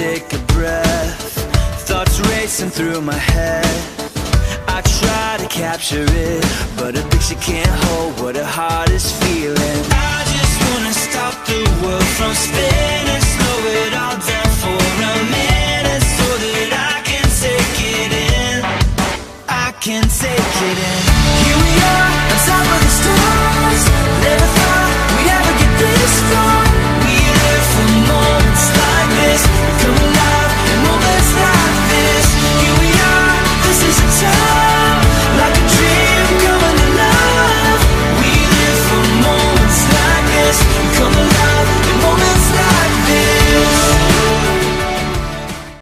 take a breath. Thoughts racing through my head. I try to capture it, but a picture can't hold what a heart is feeling. I just wanna stop the world from spinning, slow it all down for a minute, so that I can take it in. I can take it in.